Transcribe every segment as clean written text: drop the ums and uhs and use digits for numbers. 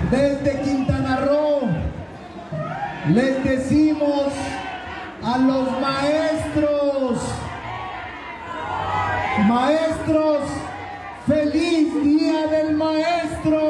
Desde Quintana Roo les decimos a los maestros, ¡feliz Día del Maestro!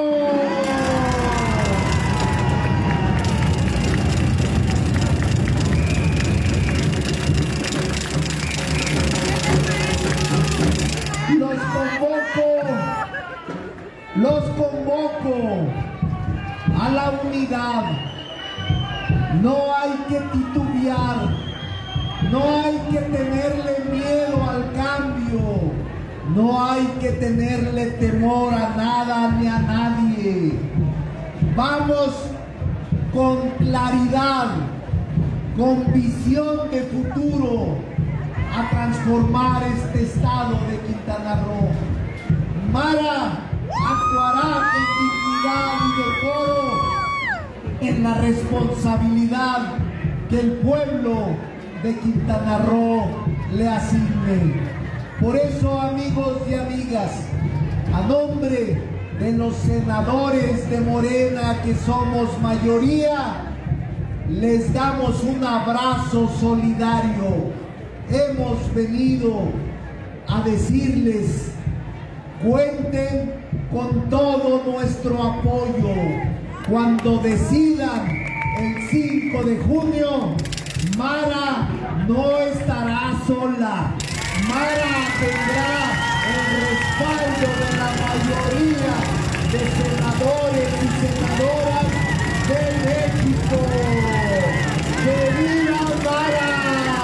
Los convoco a la unidad. No hay que titubear, no hay que tenerle miedo al cambio, no hay que tenerle temor a nada ni a nadie. Vamos con claridad, con visión de futuro a transformar este estado de Quintana Roo. Mara actuará con dignidad y decoro en la responsabilidad que el pueblo de Quintana Roo le asigne. Por eso, amigos y amigas, a nombre de los senadores de Morena, que somos mayoría, les damos un abrazo solidario. Hemos venido a decirles: cuenten con todo nuestro apoyo. Cuando decidan el 5 de junio, Mara no estará sola. Mara tendrá el respaldo de la mayoría de senadores y senadoras de México. ¡Que viva Mara!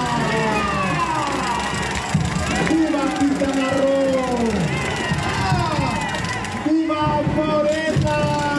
¡Viva Quintana Roo! ¡Viva Morena!